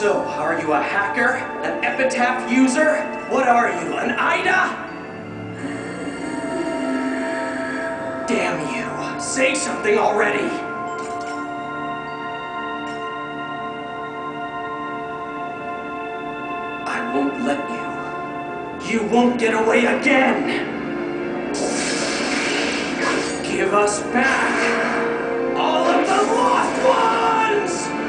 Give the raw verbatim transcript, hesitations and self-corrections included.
So, are you a hacker? An epitaph user? What are you, an I D A? Damn you! Say something already! I won't let you. You won't get away again! Give us back all of the lost ones!